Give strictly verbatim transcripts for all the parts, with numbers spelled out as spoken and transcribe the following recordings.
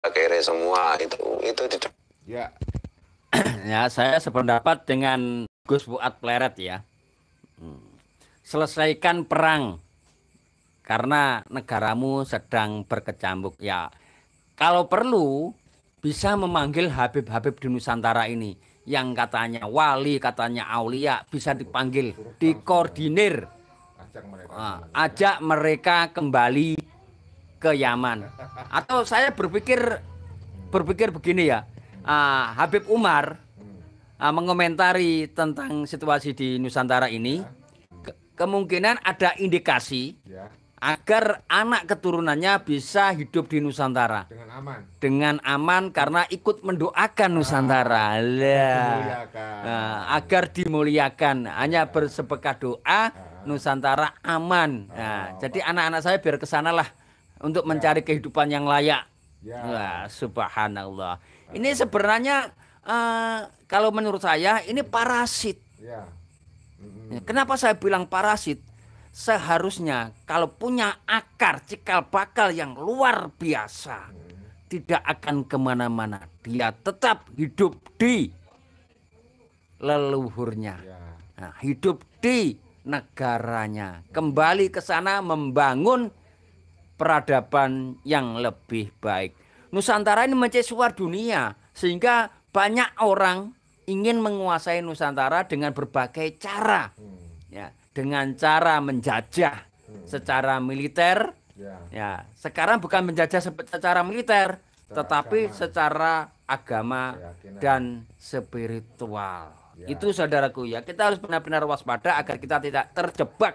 kere semua itu itu di Ya, Ya, saya sependapat dengan Gus Fuad Pleret ya. Selesaikan perang karena negaramu sedang berkecamuk. Ya, kalau perlu bisa memanggil Habib-Habib di Nusantara ini yang katanya wali, katanya aulia bisa dipanggil, suruh langsung ya. dikoordinir, Ajak mereka ah, semua. ajak mereka kembali ke Yaman. Atau saya berpikir berpikir begini ya, ah, Habib Umar Hmm. ah, mengomentari tentang situasi di Nusantara ini, ke- kemungkinan ada indikasi Ya, agar anak keturunannya bisa hidup di Nusantara dengan aman. dengan aman karena ikut mendoakan Nusantara. Lah. Dimuliakan. Nah, agar dimuliakan, hanya bersebekat doa Nusantara aman. Nah, jadi anak-anak saya biar ke sana lah untuk mencari kehidupan yang layak. Ya. Wah, subhanallah. Ini sebenarnya eh, kalau menurut saya ini parasit. Ya. Mm-mm. Kenapa saya bilang parasit? Seharusnya kalau punya akar cikal bakal yang luar biasa, tidak akan kemana-mana. Dia tetap hidup di leluhurnya. Ya. Nah, hidup di negaranya. Kembali ke sana membangun peradaban yang lebih baik. Nusantara ini mencesuar dunia sehingga banyak orang ingin menguasai Nusantara dengan berbagai cara. Hmm. Ya, dengan cara menjajah secara militer. Ya. Ya, sekarang bukan menjajah se- secara militer, Secara tetapi agama. secara agama Keyakinan. dan spiritual. Ya. Itu saudaraku ya, kita harus benar-benar waspada agar kita tidak terjebak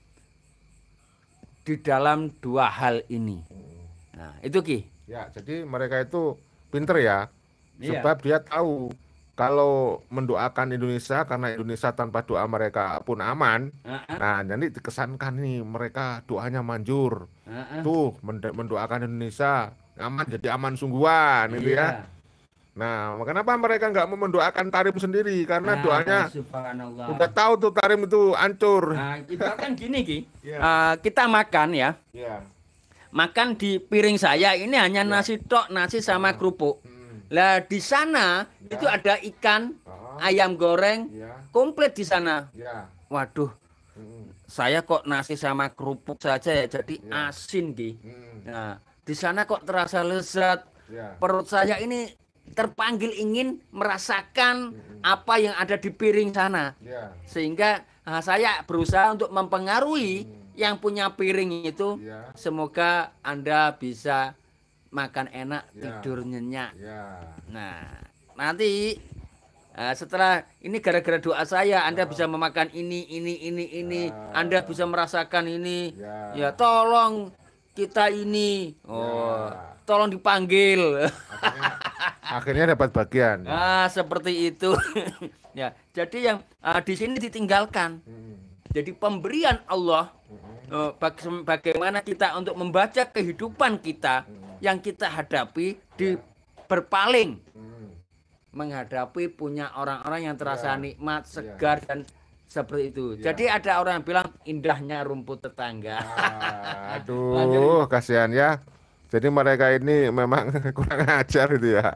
di dalam dua hal ini. Nah, itu Ki. Ya, jadi mereka itu pinter ya, Iya. sebab dia tahu kalau mendoakan Indonesia karena Indonesia tanpa doa mereka pun aman. Heeh. Nah, jadi dikesankan nih mereka doanya manjur. Heeh. Tuh mendo- mendoakan Indonesia aman jadi aman sungguhan gitu ya. Iya. Nah, kenapa mereka nggak mau mendoakan Tarim sendiri? Karena Nah, doanya subhanallah. udah tahu tuh Tarim itu hancur. Nah, kita kan gini Ki. Iya. Eh, kita makan ya. Ya. Makan di piring saya ini hanya nasi tok, nasi sama kerupuk. Hmm. Lah di sana Ya. itu ada ikan, Oh. ayam goreng, Ya. komplit di sana. Ya. Waduh, Hmm. saya kok nasi sama kerupuk saja ya jadi Ya. asin Ki. Hmm. Nah, di sana kok terasa lezat. Ya. Perut saya ini terpanggil ingin merasakan apa yang ada di piring sana. Ya. Sehingga ah, saya berusaha untuk mempengaruhi yang punya piring itu. Ya. Semoga Anda bisa makan enak, Ya. tidur nyenyak. Ya. Nah, nanti eh, setelah ini gara-gara doa saya Anda bisa memakan ini, ini, ini, ini. Anda bisa merasakan ini. Ya. Ya, tolong kita ini. Oh, Ya. tolong dipanggil. Akhirnya, akhirnya dapat bagian. Ah, seperti itu. Ya, jadi yang ah, di sini ditinggalkan. Hmm. Jadi pemberian Allah eh, baga- bagaimana kita untuk membaca kehidupan kita yang kita hadapi di berpaling Hmm. menghadapi punya orang-orang yang terasa Ya. nikmat, segar dan seperti itu. Ya. Jadi ada orang yang bilang indahnya rumput tetangga. Ah, aduh, kasihan ya. Jadi mereka ini memang kurang ajar itu ya.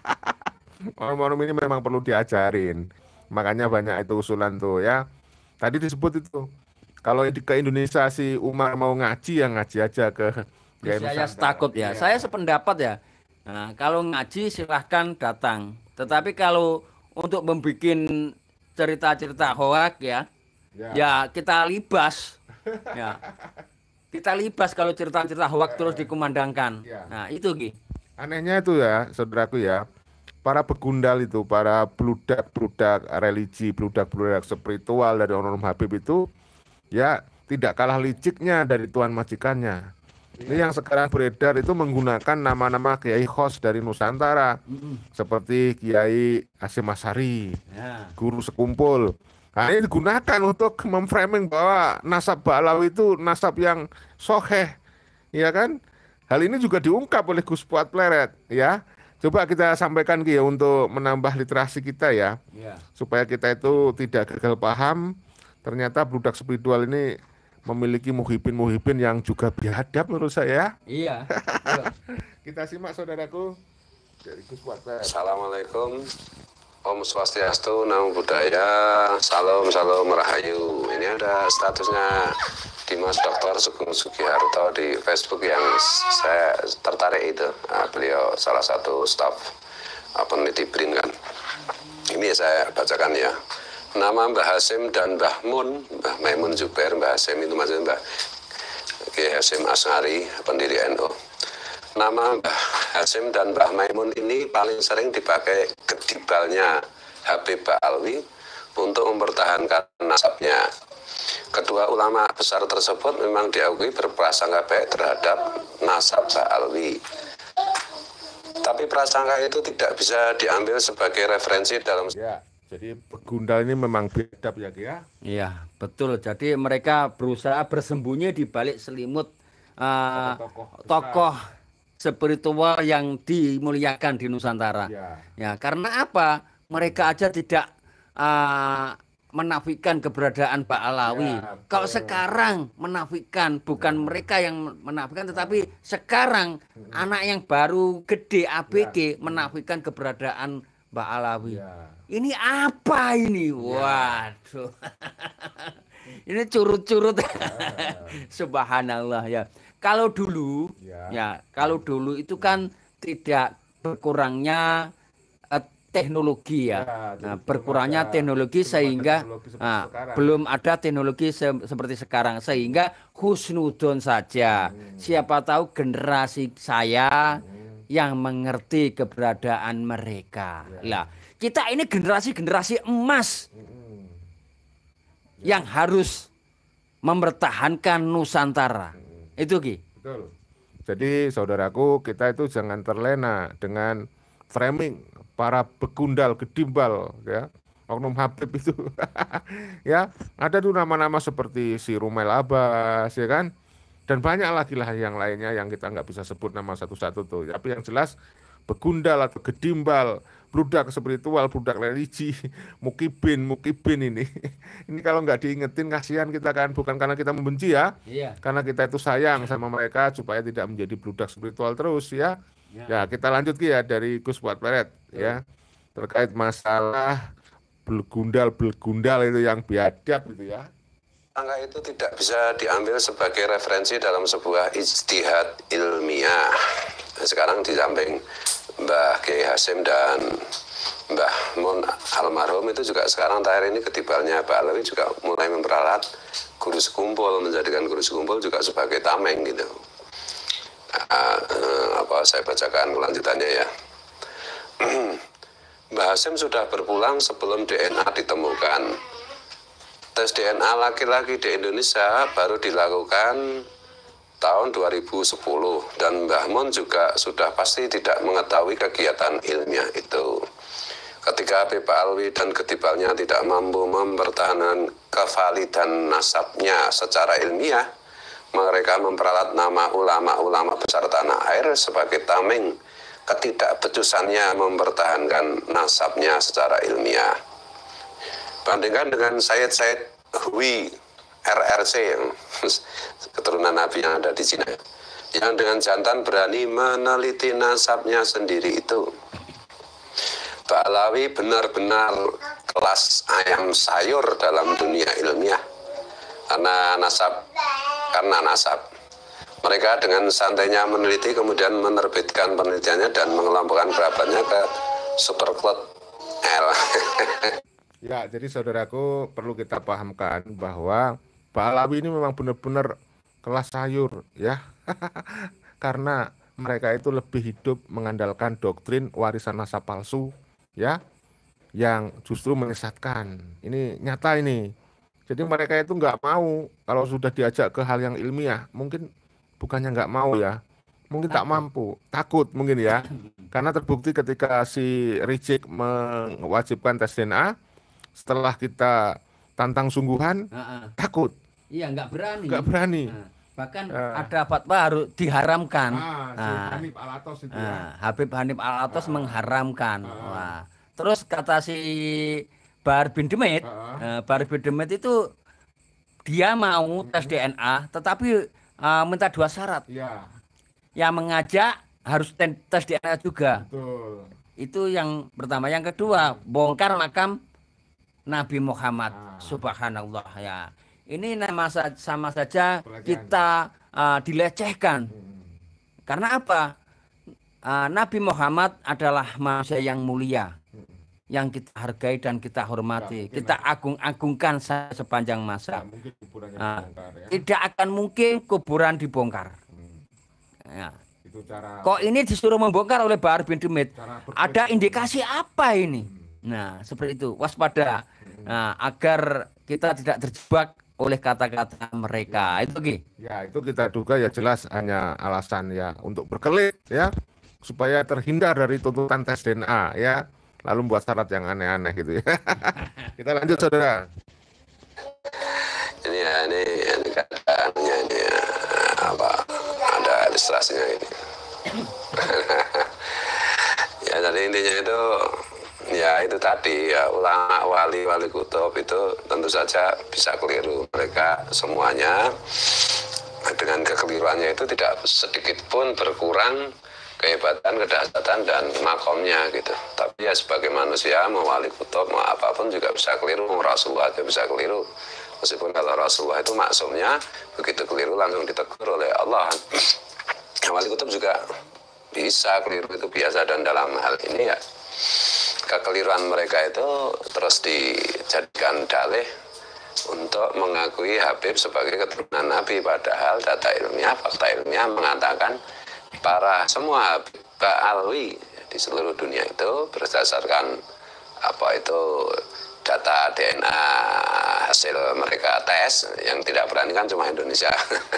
Orang-orang ini memang perlu diajarin. Makanya banyak itu usulan tuh ya. Tadi disebut itu. Kalau di ke Indonesia si Umar mau ngaji ya ngaji aja ke Gaya Saya Nusantara. takut ya. Iya. Saya sependapat ya. Nah, kalau ngaji silahkan datang. Tetapi kalau untuk membuat cerita-cerita hoak ya, Ya. ya kita libas. Ya. Kita libas kalau cerita-cerita hoak terus dikumandangkan. Ya. Nah, itu Ki. Anehnya itu ya, saudaraku ya, para begundal itu, para beludak-beludak religi, beludak-beludak spiritual dari Om Habib itu, ya tidak kalah liciknya dari tuan majikannya. Ini yang sekarang beredar itu menggunakan nama-nama kiai khos dari Nusantara, seperti Kiai Hasyim Asy'ari, Ya. guru sekumpul. Nah, ini digunakan untuk memframing bahwa nasab Ba'alawi itu nasab yang soheh, ya kan? Hal ini juga diungkap oleh Gus Fuad Pleret, ya. Coba kita sampaikan Ki ya untuk menambah literasi kita ya, Ya. supaya kita itu tidak gagal paham. Ternyata budak spiritual ini memiliki muhibin-muhibin yang juga biadab menurut saya. Iya. Kita simak saudaraku dari Gus Watberet. Assalamualaikum, Om Swastiastu, Namo Buddhaya, Salam, Salam, Rahayu. Ini ada statusnya Dimas Doktor Sugeng Sugiharto di Facebook yang saya tertarik itu. Nah, beliau salah satu staf peneliti B R I N kan. Ini saya bacakan ya. Nama Mbah Hasyim dan Mbah Mun, Mbah Maimun Zubair, Mbah Hasyim itu maksudnya Mbah Kiai Hasyim Asy'ari, pendiri N U. Nama Mbah Hasyim dan Mbah Maimun ini paling sering dipakai kedibalnya Habib Ba'alwi untuk mempertahankan nasabnya. Kedua ulama besar tersebut memang diakui berprasangka baik terhadap nasab Ba'alwi. Tapi prasangka itu tidak bisa diambil sebagai referensi dalam... Ya, jadi begundal ini memang biadab ya, ya? Iya, betul. Jadi mereka berusaha bersembunyi di balik selimut uh, tokoh tokoh spiritual yang dimuliakan di Nusantara. Ya. Ya, karena apa? Mereka aja tidak uh, menafikan keberadaan Pak Alawi. Ya, Kalau sekarang menafikan, bukan ya. mereka yang menafikan, tetapi sekarang hmm. anak yang baru gede A B G ya. menafikan keberadaan Mbak Alawi. Ya. Ini apa ini? Ya. Waduh. Ini curut-curut. Ya. Subhanallah ya. Kalau dulu ya. ya, kalau dulu itu kan tidak berkurangnya teknologi ya, ya nah, berkurangnya ada, teknologi sehingga teknologi nah, belum ada teknologi se seperti sekarang sehingga husnudon saja. Hmm. Siapa tahu generasi saya hmm. yang mengerti keberadaan mereka. Ya. Lah, kita ini generasi-generasi emas hmm. ya. yang harus mempertahankan Nusantara. Hmm. Itu Ki. Betul. Jadi saudaraku, kita itu jangan terlena dengan framing para begundal, gedimbal, ya, oknum Habib itu, ya, ada tuh nama-nama seperti si Rumel Abbas, ya kan, dan banyak lagi lah yang lainnya yang kita nggak bisa sebut nama satu-satu tuh, tapi yang jelas begundal atau gedimbal, budak spiritual, budak religi, mukibin, mukibin ini, ini kalau nggak diingetin kasihan kita kan, bukan karena kita membenci ya, iya. karena kita itu sayang sama mereka supaya tidak menjadi budak spiritual terus ya. Ya. ya, kita lanjut ya dari Gus Watberet ya. Terkait masalah belgundal-belgundal itu yang biadab itu ya. Angka itu tidak bisa diambil sebagai referensi dalam sebuah ijtihad ilmiah. Sekarang di samping Mbah Kiai Hasyim dan Mbah Mun almarhum itu juga sekarang terakhir ini ketibalnya Pak Alawi juga mulai memperalat guru sekumpul, menjadikan guru sekumpul juga sebagai tameng gitu. Uh, uh, apa saya bacakan kelanjutannya ya. Mbah Hasyim sudah berpulang sebelum D N A ditemukan. Tes D N A laki-laki di Indonesia baru dilakukan tahun dua ribu sepuluh dan Mbah Mun juga sudah pasti tidak mengetahui kegiatan ilmiah itu. Ketika Habib Alwi dan ketibalnya tidak mampu mempertahankan kevalidan nasabnya secara ilmiah, mereka memperalat nama ulama-ulama besar tanah air sebagai tameng ketidakbecusannya mempertahankan nasabnya secara ilmiah. Bandingkan dengan Sayyid-Sayyid Hui R R C yang keturunan Nabi yang ada di Cina, yang dengan jantan berani meneliti nasabnya sendiri itu. Pak Alawi benar-benar kelas ayam sayur dalam dunia ilmiah karena nasab karena nasab. Mereka dengan santainya meneliti kemudian menerbitkan penelitiannya dan mengelompokkan kerabatnya ke Supercloud L. Ya, jadi saudaraku perlu kita pahamkan bahwa Pak Alawi ini memang benar-benar kelas sayur ya. Karena mereka itu lebih hidup mengandalkan doktrin warisan nasab palsu ya, yang justru menyesatkan. Ini nyata ini. Jadi mereka itu nggak mau kalau sudah diajak ke hal yang ilmiah, mungkin bukannya nggak mau ya, mungkin tak mampu, takut mungkin ya, karena terbukti ketika si Rizik mewajibkan tes D N A, setelah kita tantang sungguhan, uh-uh. takut. Iya, nggak berani. Nggak berani. Nah, bahkan uh, ada fatwa harus diharamkan. Ah, si nah, Hanif Alatos itu nah, ya. Habib Hanif Alatos uh, mengharamkan. Uh, Wah. Terus kata si Bahar bin Demit, uh, uh, Bahar bin Demit itu dia mau tes D N A, tetapi uh, minta dua syarat. Yeah. Yang mengajak harus tes D N A juga. Betul. Itu yang pertama. Yang kedua, bongkar makam Nabi Muhammad. Ah. Subhanallah ya. Ini nama sama saja Pelecehan. kita uh, dilecehkan. Hmm. Karena apa? Uh, Nabi Muhammad adalah manusia yang mulia, Hmm. yang kita hargai dan kita hormati, Nggak kita mungkin, agung-agungkan sepanjang masa. Nggak mungkin kuburannya Ah, dibongkar, ya. Tidak akan mungkin kuburan dibongkar. Hmm. Ya. Itu cara. Kok ini disuruh membongkar oleh Bahar bin Demit? cara berpikir. Ada indikasi apa ini? Nah, seperti itu. Waspada. Nah, agar kita tidak terjebak oleh kata-kata mereka. Itu Ki. Ya, itu kita duga ya jelas hanya alasan ya untuk berkelit ya, supaya terhindar dari tuntutan tes D N A ya, lalu membuat syarat yang aneh-aneh gitu ya. Kita lanjut saudara. Ini ya, ini, ini keadaannya ini ya, apa, ada ilustrasinya ini. Ya, jadi intinya itu, ya itu tadi ya, ulama, wali, wali kutub itu tentu saja bisa keliru. Mereka semuanya dengan kekeliruannya itu tidak sedikit pun berkurang kehebatan, kedahsyatan dan makomnya gitu. Tapi ya sebagai manusia, mau wali kutub, mau apapun juga bisa keliru. Mau Rasulullah aja bisa keliru. Meskipun kalau Rasulullah itu maksumnya, begitu keliru langsung ditegur oleh Allah. Wali kutub juga bisa keliru, itu biasa. Dan dalam hal ini ya, kekeliruan mereka itu terus dijadikan dalih untuk mengakui Habib sebagai keturunan Nabi, padahal data ilmiah, fakta ilmiah mengatakan para semua Habib Ba'alwi di seluruh dunia itu berdasarkan apa itu data D N A hasil mereka tes, yang tidak berani kan cuma Indonesia.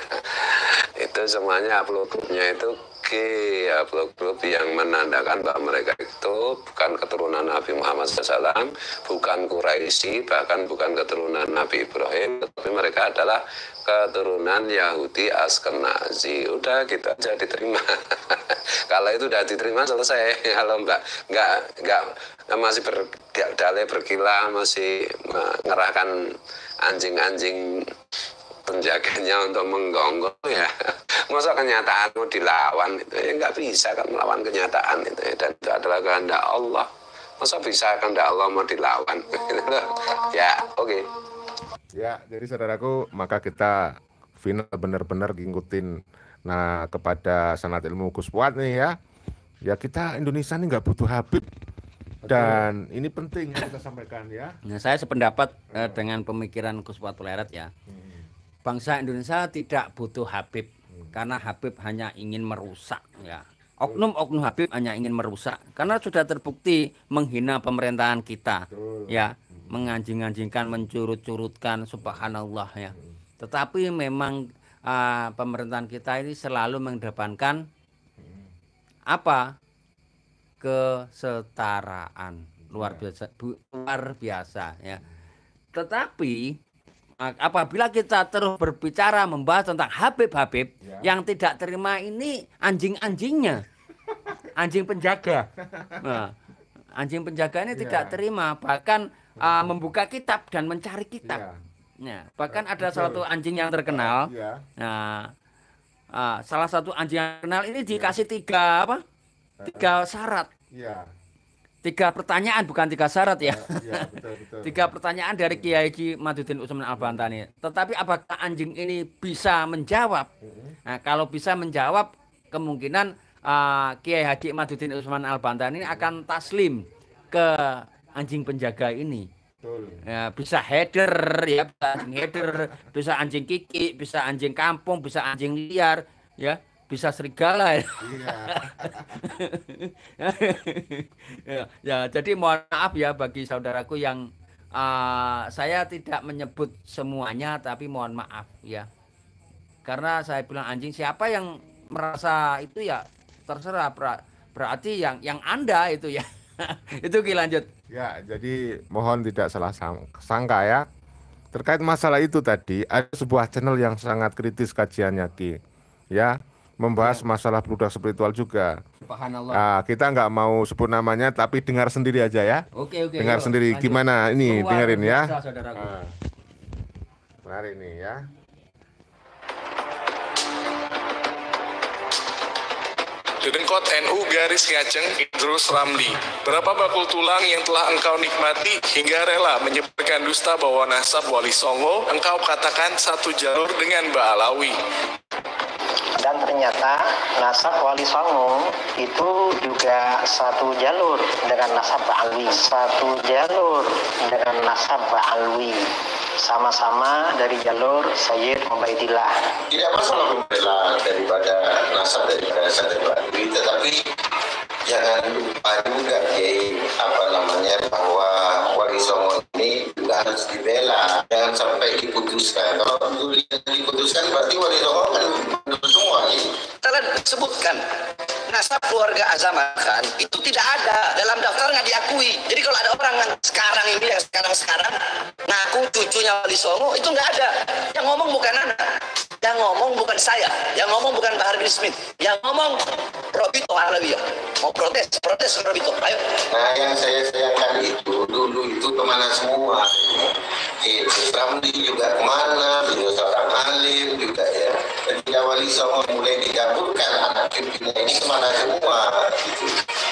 Itu semuanya upload grupnya itu G, upload grup yang menandakan bahwa mereka itu bukan keturunan Nabi Muhammad shallallahu alaihi wasallam, bukan Quraisy, bahkan bukan keturunan Nabi Ibrahim, tapi mereka adalah keturunan Yahudi Askenazi. Udah gitu aja diterima. Kalau itu udah diterima selesai. Kalau enggak, enggak, enggak masih berdalih berkilah, masih mengerahkan anjing-anjing penjaganya untuk menggonggong ya, masa kenyataan mau dilawan itu ya nggak bisa kan, melawan kenyataan itu ya. Dan itu adalah kehendak Allah, masa bisa kehendak Allah mau dilawan. Ya oke okay. Ya, jadi saudaraku, maka kita final benar-benar ngikutin nah kepada sanad ilmu Gus Fuad nih ya. Ya kita Indonesia ini nggak butuh Habib. Dan ini penting yang kita sampaikan ya. Nah, saya sependapat eh, dengan pemikiran Gus Fuad Tulerat ya. Bangsa Indonesia tidak butuh Habib, karena Habib hanya ingin merusak ya. Oknum-oknum Habib hanya ingin merusak, karena sudah terbukti menghina pemerintahan kita. Betul. Ya, menganjing-anjingkan, mencurut-curutkan, subhanallah ya. Tetapi memang uh, pemerintahan kita ini selalu mengedepankan apa? Kesetaraan. Luar biasa, bu, luar biasa ya. Tetapi apabila kita terus berbicara membahas tentang Habib-Habib ya, yang tidak terima, ini anjing-anjingnya, anjing penjaga. Nah, anjing penjaga ini ya, tidak terima, bahkan uh, membuka kitab dan mencari kitab. ya. Nah, bahkan ada Betul. salah satu anjing yang terkenal. Ya. Nah, uh, salah satu anjing yang terkenal ini dikasih tiga apa? Tiga syarat. Ya. Tiga pertanyaan, bukan tiga syarat ya. Ya, betul, betul. Tiga pertanyaan dari Kiai Haji Maduddin Utsman Al-Bantani. Tetapi apakah anjing ini bisa menjawab? Nah, kalau bisa menjawab, kemungkinan uh, Kiai Haji Maduddin Utsman Al-Bantani akan taslim ke anjing penjaga ini. Betul. Ya, bisa header ya, bisa anjing header, bisa anjing kiki, bisa anjing kampung, bisa anjing liar, ya. Bisa serigala ya. Iya. ya, ya, jadi mohon maaf ya bagi saudaraku yang uh, saya tidak menyebut semuanya, tapi mohon maaf ya. Karena saya bilang anjing, siapa yang merasa itu ya terserah, ber berarti yang yang Anda itu ya. Itu Ki, lanjut. Ya, jadi mohon tidak salah sangka ya. Terkait masalah itu tadi, ada sebuah channel yang sangat kritis kajiannya Ki. Ya. Membahas masalah budak spiritual juga. Subhanallah. Nah, kita nggak mau sebut namanya, tapi dengar sendiri aja ya. Oke, oke. Dengar yuk, sendiri lanjut. gimana ini, Luar dengerin ya. biasa, saudaraku. Nah, mari ini ya. Dedengkot N U garis ngaceng Idrus Ramli. Berapa bakul tulang yang telah engkau nikmati hingga rela menyebarkan dusta bahwa nasab Wali Songo engkau katakan satu jalur dengan Mbak Alawi. Dan ternyata nasab Wali Songo itu juga satu jalur dengan nasab Ba'alwi, satu jalur dengan nasab Ba'alwi, sama-sama dari jalur Sayyid Ubaidillah. Tidak masalah membela daripada nasab daripada Sayyid Ba'alwi, tetapi jangan lupa juga Kiai, apa namanya, bahwa Wali Songo ini juga harus dibela, jangan sampai diputuskan. Kalau diputuskan berarti Wali Songo kan semua ini. Kalian sebutkan nasab keluarga Azamah kan itu tidak ada dalam daftar, nggak diakui. Jadi kalau ada orang yang sekarang ini yang sekarang sekarang ngaku cucunya Wali Songo itu nggak ada. Yang ngomong bukan anak, yang ngomong bukan saya, yang ngomong bukan Bahar bin Smith, yang ngomong Robito Alawiyah. Mau protes, protes Robito, ayo. Nah yang saya sayangkan itu dulu itu kemana semua. Itu Ramli juga kemana, beliau seorang alim juga ya. Ketika Wali Songo mulai digabungkan anak cucunya ini kemana semua gitu.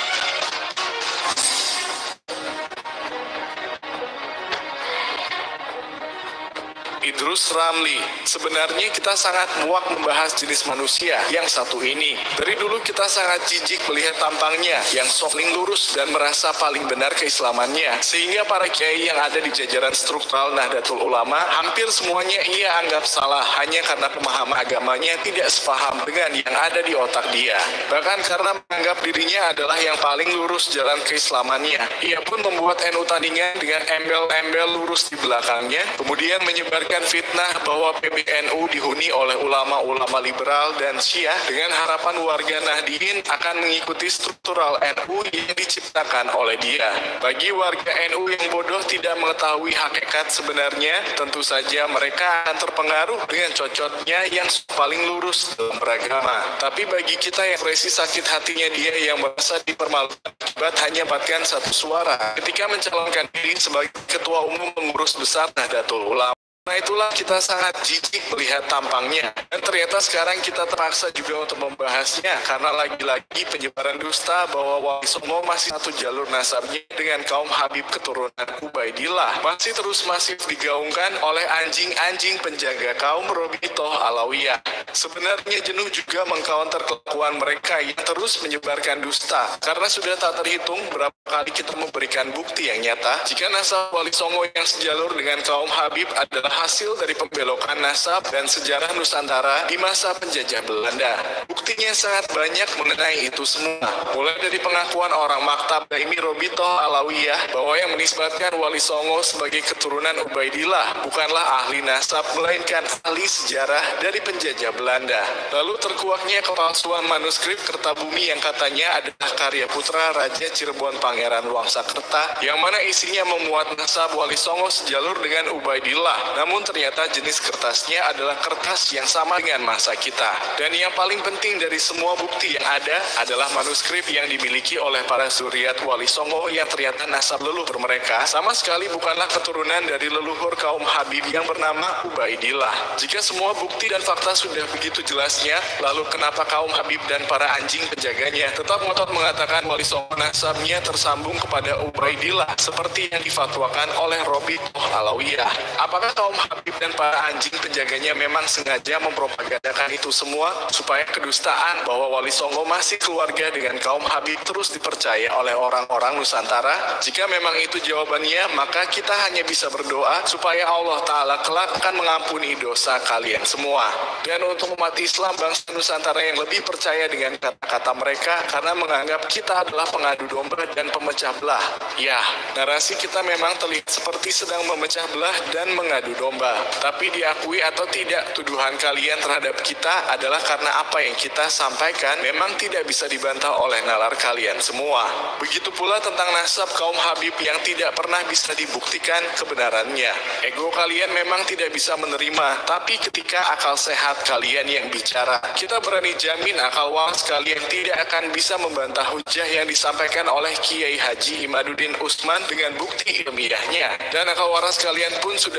Idrus Ramli, sebenarnya kita sangat muak membahas jenis manusia yang satu ini. Dari dulu kita sangat jijik melihat tampangnya yang paling lurus dan merasa paling benar keislamannya. Sehingga para kiai yang ada di jajaran struktural Nahdlatul Ulama hampir semuanya ia anggap salah hanya karena pemahaman agamanya tidak sepaham dengan yang ada di otak dia. Bahkan karena menganggap dirinya adalah yang paling lurus jalan keislamannya, ia pun membuat N U tandingan dengan embel-embel lurus di belakangnya, kemudian menyebarkan fitnah bahwa P B N U dihuni oleh ulama-ulama liberal dan Syiah dengan harapan warga Nahdliyin akan mengikuti struktural N U yang diciptakan oleh dia. Bagi warga N U yang bodoh tidak mengetahui hakikat sebenarnya, tentu saja mereka akan terpengaruh dengan cocotnya yang paling lurus dalam beragama. Tapi bagi kita yang ekspresi sakit hatinya dia yang merasa dipermalukan akibat hanya mendapatkan satu suara ketika mencalonkan diri sebagai ketua umum pengurus besar Nahdlatul Ulama. Nah itulah kita sangat jijik melihat tampangnya. Dan ternyata sekarang kita terpaksa juga untuk membahasnya karena lagi-lagi penyebaran dusta bahwa Wali Songo masih satu jalur nasabnya dengan kaum Habib keturunan Ubaidillah masih terus masif digaungkan oleh anjing-anjing penjaga kaum Robito Alawiyah. Sebenarnya jenuh juga mengcounter kelakuan mereka yang terus menyebarkan dusta karena sudah tak terhitung berapa kali kita memberikan bukti yang nyata jika nasab Wali Songo yang sejalur dengan kaum Habib adalah hasil dari pembelokan nasab dan sejarah Nusantara di masa penjajah Belanda. Buktinya sangat banyak mengenai itu semua. Mulai dari pengakuan orang maktab Daimi Robito Alawiyah bahwa yang menisbatkan Wali Songo sebagai keturunan Ubaidillah bukanlah ahli nasab melainkan ahli sejarah dari penjajah Belanda. Lalu terkuaknya kepalsuan manuskrip Kertabumi yang katanya adalah karya putra Raja Cirebon Pangeran Wangsakerta yang mana isinya memuat nasab Wali Songo sejalur dengan Ubaidillah. Namun ternyata jenis kertasnya adalah kertas yang sama dengan masa kita. Dan yang paling penting dari semua bukti yang ada adalah manuskrip yang dimiliki oleh para zuriat Wali Songo yang ternyata nasab leluhur mereka sama sekali bukanlah keturunan dari leluhur kaum Habib yang bernama Ubaidillah. Jika semua bukti dan fakta sudah begitu jelasnya, lalu kenapa kaum Habib dan para anjing penjaganya tetap ngotot mengatakan Wali Songo nasabnya tersambung kepada Ubaidillah seperti yang difatwakan oleh Robito Alawiyah? Apakah kaum Habib dan para anjing penjaganya memang sengaja mempropagandakan itu semua supaya kedustaan bahwa Wali Songo masih keluarga dengan kaum Habib terus dipercaya oleh orang-orang Nusantara? Jika memang itu jawabannya, maka kita hanya bisa berdoa supaya Allah Ta'ala kelak akan mengampuni dosa kalian semua. Dan untuk umat Islam bangsa Nusantara yang lebih percaya dengan kata-kata mereka karena menganggap kita adalah pengadu domba dan pemecah belah. Ya, narasi kita memang terlihat seperti sedang memecah belah dan mengadu domba. Tapi diakui atau tidak, tuduhan kalian terhadap kita adalah karena apa yang kita sampaikan memang tidak bisa dibantah oleh nalar kalian semua. Begitu pula tentang nasab kaum Habib yang tidak pernah bisa dibuktikan kebenarannya. Ego kalian memang tidak bisa menerima, tapi ketika akal sehat kalian yang bicara, kita berani jamin akal waras kalian tidak akan bisa membantah hujah yang disampaikan oleh Kiai Haji Imaduddin Utsman dengan bukti ilmiahnya. Dan akal waras kalian pun sudah pasti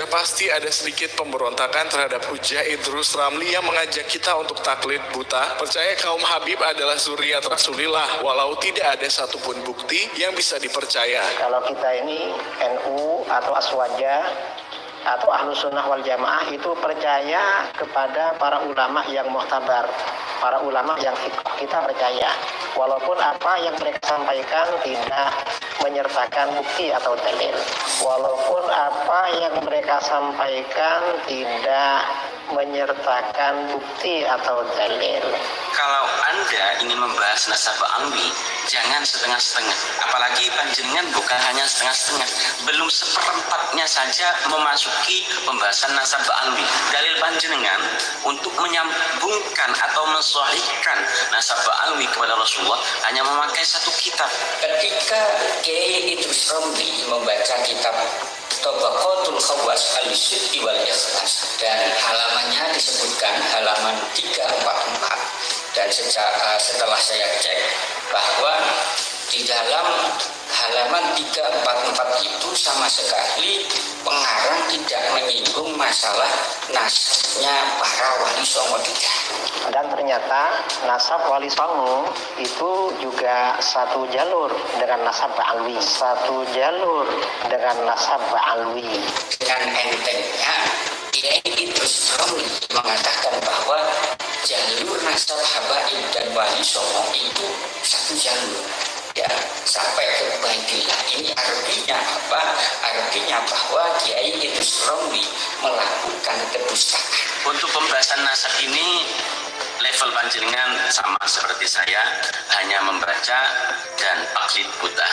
masih ada sedikit pemberontakan terhadap Hujah Idrus Ramli yang mengajak kita untuk taklid buta, percaya kaum Habib adalah zuriat Rasulillah, walau tidak ada satupun bukti yang bisa dipercaya. Kalau kita ini N U atau Aswaja atau Ahlu Sunnah wal Jamaah itu percaya kepada para ulama yang muhtabar, para ulama yang kita percaya, walaupun apa yang mereka sampaikan tidak menyertakan bukti atau dalil, walaupun apa yang mereka sampaikan tidak menyertakan bukti atau dalil. Kalau Anda ingin membahas nasab alwi, jangan setengah-setengah. Apalagi panjenengan bukan hanya setengah-setengah, belum seperempatnya saja memasuki pembahasan nasab alwi. Dalil panjenengan untuk menyambungkan atau mensahihkan nasab alwi kepada Rasulullah hanya memakai satu kitab. Ketika Kiai Idrus Ramli membaca kitab Tabaqatul Khawas al-Sidqi wal Ikhlas, dan halamannya disebutkan halaman tiga ratus empat puluh empat, dan sejak, uh, setelah saya cek bahwa di dalam halaman tiga ratus empat puluh empat itu sama sekali pengarang tidak menyinggung masalah nasabnya para wali songo tiga. Dan ternyata nasab Wali Songo itu juga satu jalur dengan nasab Ba'alwi, satu jalur dengan nasab Ba'alwi. Dengan entengnya Kiai Idrus Ramli mengatakan bahwa jalur nasab Habaib dan Wali Songo itu satu jalur, ya, sampai ke Baitullah. Ini artinya apa? Artinya bahwa Kiai Idrus Ramli melakukan kedustaan. Untuk pembahasan nasab ini level panjenengan sama seperti saya, hanya membaca dan taklid buta.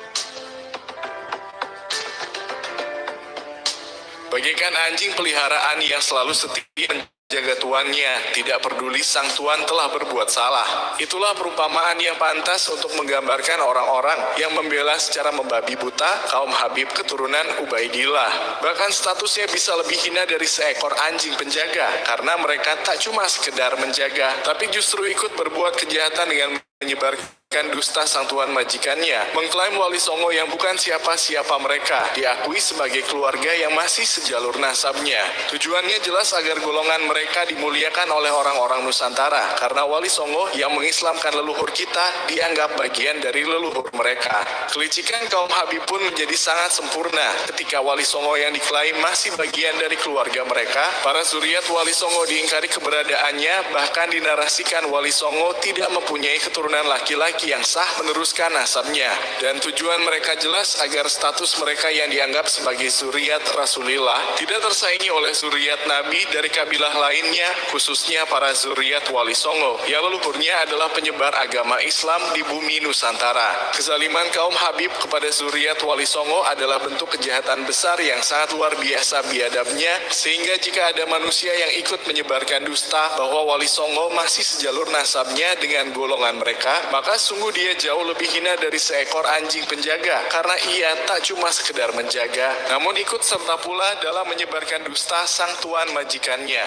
Bagaikan anjing peliharaan yang selalu setia menjaga tuannya, tidak peduli sang tuan telah berbuat salah. Itulah perumpamaan yang pantas untuk menggambarkan orang-orang yang membela secara membabi buta kaum Habib keturunan Ubaidillah. Bahkan statusnya bisa lebih hina dari seekor anjing penjaga, karena mereka tak cuma sekedar menjaga, tapi justru ikut berbuat kejahatan dengan menyebarkan dusta sang tuan majikannya, mengklaim Wali Songo yang bukan siapa-siapa mereka, diakui sebagai keluarga yang masih sejalur nasabnya. Tujuannya jelas agar golongan mereka dimuliakan oleh orang-orang Nusantara, karena Wali Songo yang mengislamkan leluhur kita dianggap bagian dari leluhur mereka. Kelicikan kaum Habib pun menjadi sangat sempurna ketika Wali Songo yang diklaim masih bagian dari keluarga mereka. Para zuriat Wali Songo diingkari keberadaannya, bahkan dinarasikan Wali Songo tidak mempunyai keturunan laki-laki yang sah meneruskan nasabnya, dan tujuan mereka jelas agar status mereka yang dianggap sebagai zuriat Rasulillah tidak tersaingi oleh zuriat Nabi dari kabilah lainnya, khususnya para zuriat Wali Songo yang leluhurnya adalah penyebar agama Islam di bumi Nusantara. Kezaliman kaum Habib kepada zuriat Wali Songo adalah bentuk kejahatan besar yang sangat luar biasa biadabnya, sehingga jika ada manusia yang ikut menyebarkan dusta bahwa Wali Songo masih sejalur nasabnya dengan golongan mereka, maka sungguh dia jauh lebih hina dari seekor anjing penjaga, karena ia tak cuma sekedar menjaga, namun ikut serta pula dalam menyebarkan dusta sang tuan majikannya.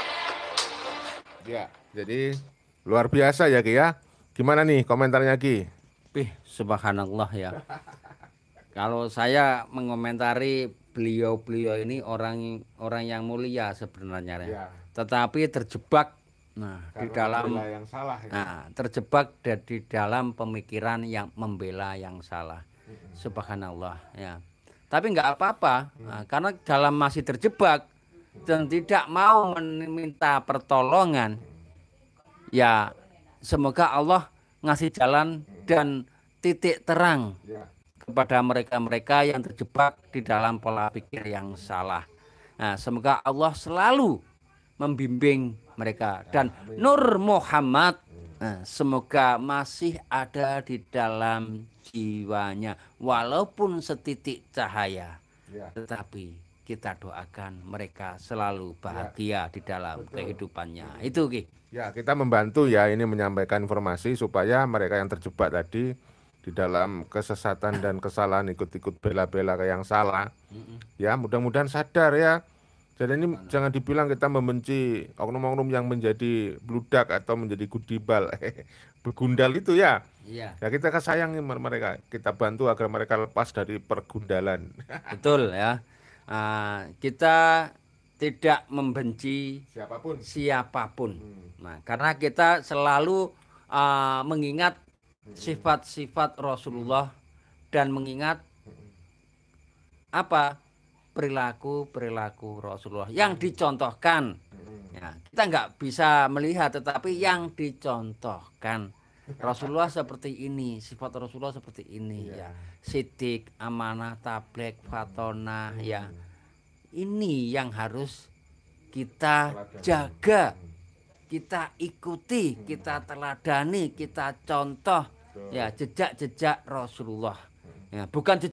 Ya, jadi luar biasa ya Ki ya. Gimana nih komentarnya Ki? Pih, subhanallah ya. Kalau saya mengomentari beliau-beliau ini orang orang yang mulia sebenarnya ya. Tetapi terjebak nah karena di dalam yang salah, ya. Nah, terjebak di dalam pemikiran yang membela yang salah. Hmm. Subhanallah ya. Tapi nggak apa-apa, hmm. nah, karena dalam masih terjebak dan tidak mau meminta pertolongan, ya semoga Allah ngasih jalan dan titik terang ya kepada mereka-mereka yang terjebak di dalam pola pikir yang salah. Nah, semoga Allah selalu membimbing mereka, dan Nur Muhammad nah, semoga masih ada di dalam jiwanya walaupun setitik cahaya ya. Tetapi kita doakan mereka selalu bahagia ya di dalam betul kehidupannya. Itu Ki. Ya, kita membantu ya ini menyampaikan informasi supaya mereka yang terjebak tadi di dalam kesesatan dan kesalahan ikut-ikut bela-bela yang salah, mm-mm. ya mudah-mudahan sadar ya. Jadi ini Mana? Jangan dibilang kita membenci oknum-oknum yang menjadi bludak atau menjadi gudibal, begundal itu ya. Iya. Ya kita sayangi mereka, kita bantu agar mereka lepas dari pergundalan. Betul ya. uh, kita tidak membenci siapapun. Siapapun. Hmm. Nah, karena kita selalu uh, mengingat sifat-sifat Rasulullah dan mengingat apa perilaku-perilaku Rasulullah yang dicontohkan. Ya, kita nggak bisa melihat, tetapi yang dicontohkan. Rasulullah seperti ini, sifat Rasulullah seperti ini, ya. Sidik, amanah, tablek, fatonah, ya. Ini yang harus kita jaga, kita ikuti, kita teladani, kita contoh, ya, jejak-jejak Rasulullah. Ya, bukan